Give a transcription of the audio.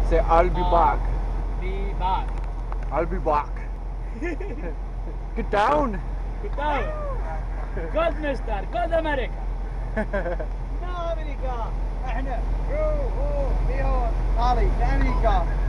Say I'll be back. Be back. I'll be back. Get down. Get down. Good mister. Good America. لا أمريكا. إحنا هو هو هذه أمريكا.